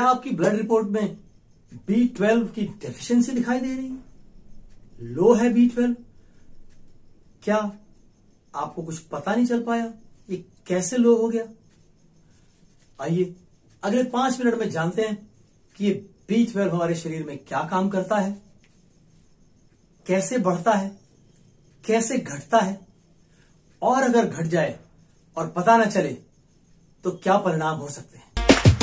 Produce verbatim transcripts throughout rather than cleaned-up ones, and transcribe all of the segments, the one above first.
आपकी blood report में B twelve की डेफिशिएंसी दिखाई दे रही है, लो है बी ट्वेल्व? क्या आपको कुछ पता नहीं चल पाया ये कैसे लो हो गया? आइए अगले पांच मिनट में जानते हैं कि ये बी ट्वेल्व हमारे शरीर में क्या काम करता है, कैसे बढ़ता है, कैसे घटता है, और अगर घट जाए और पता ना चले तो क्या परिणाम हो सकते हैं।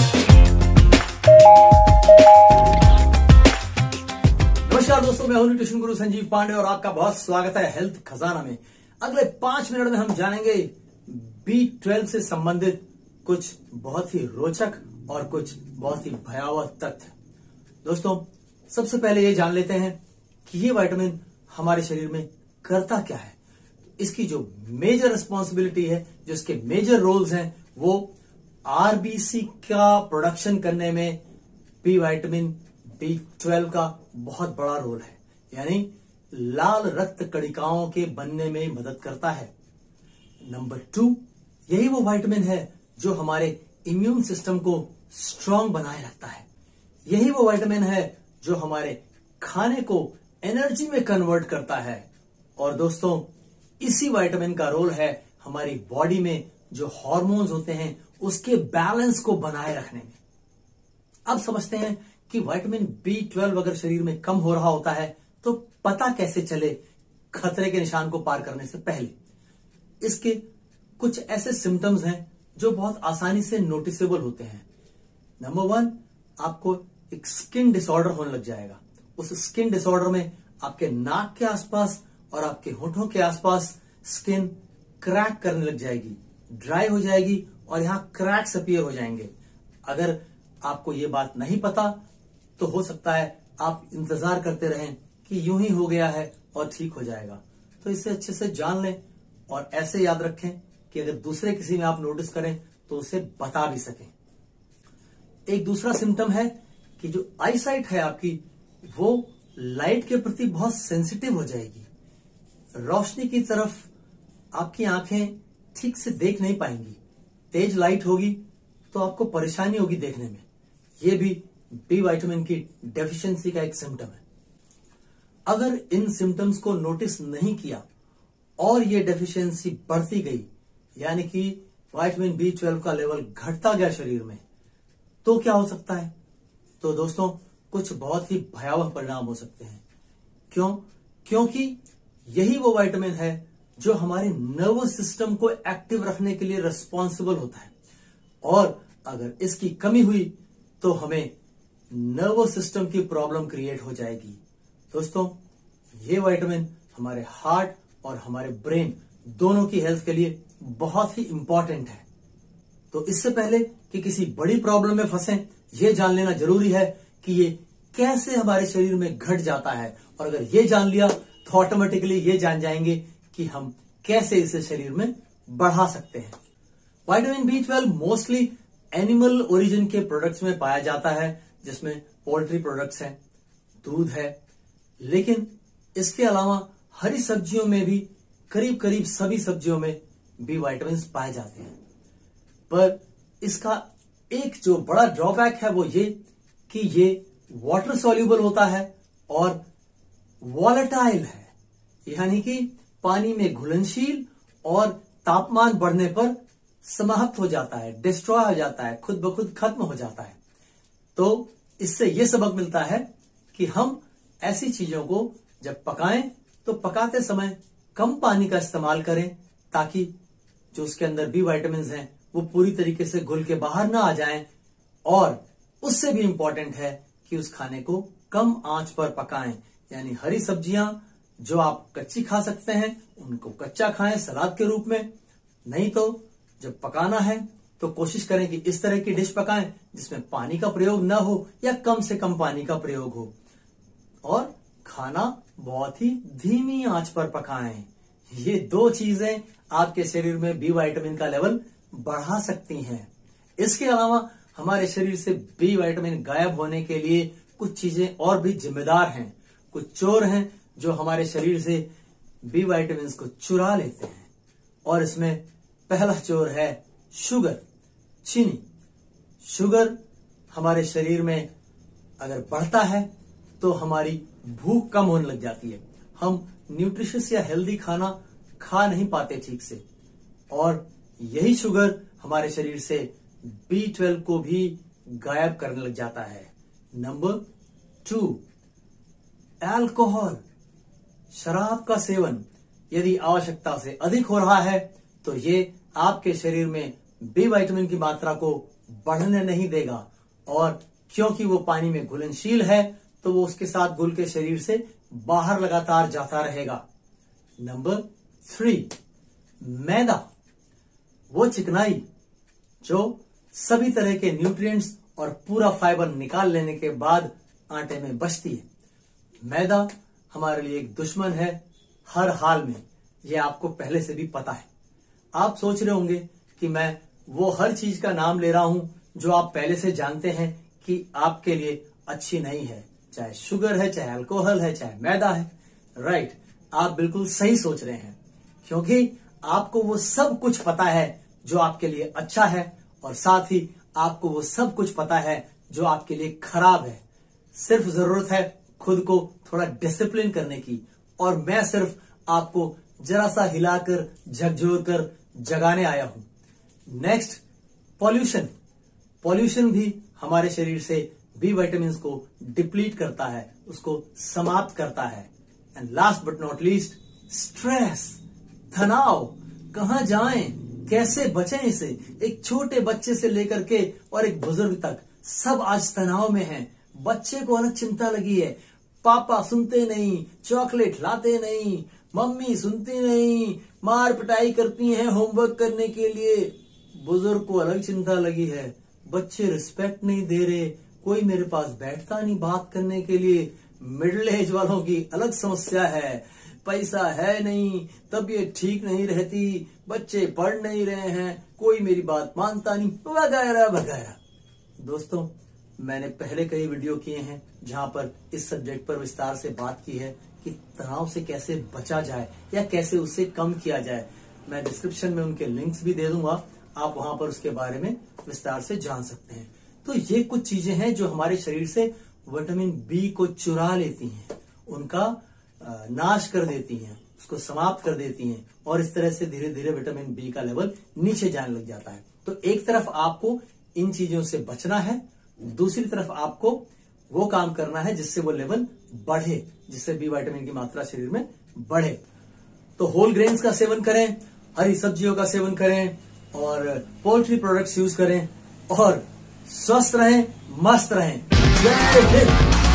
नमस्कार दोस्तों, मैं हूं न्यूट्रिशन गुरु संजीव पांडे और आपका बहुत स्वागत है हेल्थ खजाना में। अगले पांच मिनट में हम जानेंगे बी ट्वेल्व से संबंधित कुछ बहुत ही रोचक और कुछ बहुत ही भयावह तथ्य। दोस्तों, सबसे पहले ये जान लेते हैं कि ये विटामिन हमारे शरीर में करता क्या है। इसकी जो मेजर रिस्पॉन्सिबिलिटी है, जो इसके मेजर रोल्स हैं, वो आरबीसी का प्रोडक्शन करने में बी विटामिन बी ट्वेल्व का बहुत बड़ा रोल है, यानी लाल रक्त कणिकाओं के बनने में मदद करता है। नंबर टू, यही वो विटामिन है जो हमारे इम्यून सिस्टम को स्ट्रांग बनाए रखता है। यही वो विटामिन है जो हमारे खाने को एनर्जी में कन्वर्ट करता है। और दोस्तों, इसी विटामिन का रोल है हमारी बॉडी में जो हार्मोन्स होते हैं उसके बैलेंस को बनाए रखने में। अब समझते हैं कि विटामिन बी ट्वेल्व अगर शरीर में कम हो रहा होता है तो पता कैसे चले खतरे के निशान को पार करने से पहले। इसके कुछ ऐसे सिम्टम्स हैं जो बहुत आसानी से नोटिसेबल होते हैं। नंबर वन, आपको एक स्किन डिसऑर्डर होने लग जाएगा। उस स्किन डिसऑर्डर में आपके नाक के आसपास और आपके होठों के आसपास स्किन क्रैक करने लग जाएगी, ड्राई हो जाएगी और यहां क्रैक्स अपीयर हो जाएंगे। अगर आपको ये बात नहीं पता तो हो सकता है आप इंतजार करते रहें कि यूं ही हो गया है और ठीक हो जाएगा। तो इसे अच्छे से जान लें और ऐसे याद रखें कि अगर दूसरे किसी में आप नोटिस करें तो उसे बता भी सकें। एक दूसरा सिम्टम है कि जो आईसाइट है आपकी, वो लाइट के प्रति बहुत सेंसिटिव हो जाएगी। रोशनी की तरफ आपकी आंखें ठीक से देख नहीं पाएंगी। तेज लाइट होगी तो आपको परेशानी होगी देखने में। यह भी बी विटामिन की डेफिशिएंसी का एक सिम्टम है। अगर इन सिम्टम्स को नोटिस नहीं किया और ये डेफिशिएंसी बढ़ती गई, यानी कि विटामिन बी ट्वेल्व का लेवल घटता गया शरीर में, तो क्या हो सकता है? तो दोस्तों, कुछ बहुत ही भयावह परिणाम हो सकते हैं। क्यों? क्योंकि यही वो विटामिन है जो हमारे नर्वस सिस्टम को एक्टिव रखने के लिए रिस्पॉन्सिबल होता है, और अगर इसकी कमी हुई तो हमें नर्वस सिस्टम की प्रॉब्लम क्रिएट हो जाएगी। दोस्तों, ये विटामिन हमारे हार्ट और हमारे ब्रेन दोनों की हेल्थ के लिए बहुत ही इंपॉर्टेंट है। तो इससे पहले कि किसी बड़ी प्रॉब्लम में फंसे, ये जान लेना जरूरी है कि ये कैसे हमारे शरीर में घट जाता है, और अगर ये जान लिया तो ऑटोमेटिकली ये जान जाएंगे कि हम कैसे इसे शरीर में बढ़ा सकते हैं। Vitamin B twelve mostly animal origin के प्रोडक्ट्स में पाया जाता है, जिसमें पोल्ट्री प्रोडक्ट्स हैं, दूध है, लेकिन इसके अलावा हरी सब्जियों में भी करीब करीब सभी सब्जियों में बी विटामिन पाए जाते हैं। पर इसका एक जो बड़ा ड्रॉबैक है वो ये कि ये वाटर सॉल्यूबल होता है और वॉलेटाइल है, यानी कि पानी में घुलनशील और तापमान बढ़ने पर समाप्त हो जाता है, डिस्ट्रॉय हो जाता है, खुद ब खुद खत्म हो जाता है। तो इससे यह सबक मिलता है कि हम ऐसी चीजों को जब पकाएं तो पकाते समय कम पानी का इस्तेमाल करें, ताकि जो उसके अंदर बी विटामिन हैं वो पूरी तरीके से घुल के बाहर ना आ जाएं। और उससे भी इंपॉर्टेंट है कि उस खाने को कम आंच पर पकाएं, यानी हरी सब्जियां जो आप कच्ची खा सकते हैं उनको कच्चा खाएं सलाद के रूप में। नहीं तो जब पकाना है तो कोशिश करें कि इस तरह की डिश पकाएं जिसमें पानी का प्रयोग न हो या कम से कम पानी का प्रयोग हो, और खाना बहुत ही धीमी आंच पर पकाएं। ये दो चीजें आपके शरीर में बी विटामिन का लेवल बढ़ा सकती हैं। इसके अलावा हमारे शरीर से बी विटामिन गायब होने के लिए कुछ चीजें और भी जिम्मेदार हैं। कुछ चोर हैं जो हमारे शरीर से बी विटामिन को चुरा लेते हैं, और इसमें पहला चोर है शुगर, चीनी। शुगर हमारे शरीर में अगर बढ़ता है तो हमारी भूख कम होने लग जाती है, हम न्यूट्रिशियस या हेल्दी खाना खा नहीं पाते ठीक से, और यही शुगर हमारे शरीर से बी ट्वेल्व को भी गायब करने लग जाता है। नंबर टू, अल्कोहल, शराब का सेवन यदि आवश्यकता से अधिक हो रहा है तो ये आपके शरीर में बी विटामिन की मात्रा को बढ़ने नहीं देगा, और क्योंकि वो पानी में घुलनशील है तो वो उसके साथ घुल के शरीर से बाहर लगातार जाता रहेगा। नंबर थ्री, मैदा, वो चिकनाई जो सभी तरह के न्यूट्रिएंट्स और पूरा फाइबर निकाल लेने के बाद आटे में बचती है। मैदा हमारे लिए एक दुश्मन है हर हाल में, यह आपको पहले से भी पता है। आप सोच रहे होंगे कि मैं वो हर चीज का नाम ले रहा हूं जो आप पहले से जानते हैं कि आपके लिए अच्छी नहीं है, चाहे शुगर है, चाहे अल्कोहल है, चाहे मैदा है। राइट, आप बिल्कुल सही सोच रहे हैं, क्योंकि आपको वो सब कुछ पता है जो आपके लिए अच्छा है, और साथ ही आपको वो सब कुछ पता है जो आपके लिए खराब है। सिर्फ जरूरत है खुद को थोड़ा डिसिप्लिन करने की, और मैं सिर्फ आपको जरा सा हिलाकर झकझोर कर जगाने आया हूं। Next, pollution. पॉल्यूशन भी हमारे शरीर से बी विटामिन को डिप्लीट करता है, उसको समाप्त करता है। And last but not least, stress, तनाव। कहां जाएं, कैसे बचें इसे? एक छोटे बच्चे से लेकर के और एक बुजुर्ग तक सब आज तनाव में हैं। बच्चे को अलग चिंता लगी है, पापा सुनते नहीं, चॉकलेट लाते नहीं, मम्मी सुनती नहीं, मार पिटाई करती हैं होमवर्क करने के लिए। बुजुर्ग को अलग चिंता लगी है, बच्चे रिस्पेक्ट नहीं दे रहे, कोई मेरे पास बैठता नहीं बात करने के लिए। मिडिल एज वालों की अलग समस्या है, पैसा है नहीं, तबीयत ठीक नहीं रहती, बच्चे पढ़ नहीं रहे हैं, कोई मेरी बात मानता नहीं, वगैरह वगैरह। दोस्तों, मैंने पहले कई वीडियो किए हैं जहां पर इस सब्जेक्ट पर विस्तार से बात की है कि तनाव से कैसे बचा जाए या कैसे उसे कम किया जाए। मैं डिस्क्रिप्शन में उनके लिंक्स भी दे दूंगा, आप वहां पर उसके बारे में विस्तार से जान सकते हैं। तो ये कुछ चीजें हैं जो हमारे शरीर से विटामिन बी को चुरा लेती हैं, उनका नाश कर देती हैं, उसको समाप्त कर देती हैं, और इस तरह से धीरे धीरे विटामिन बी का लेवल नीचे जाने लग जाता है। तो एक तरफ आपको इन चीजों से बचना है, दूसरी तरफ आपको वो काम करना है जिससे वो लेवल बढ़े, जिससे बी विटामिन की मात्रा शरीर में बढ़े। तो होल ग्रेन्स का सेवन करें, हरी सब्जियों का सेवन करें, और पोल्ट्री प्रोडक्ट्स यूज करें, और स्वस्थ रहें, मस्त रहें। जय हिंद।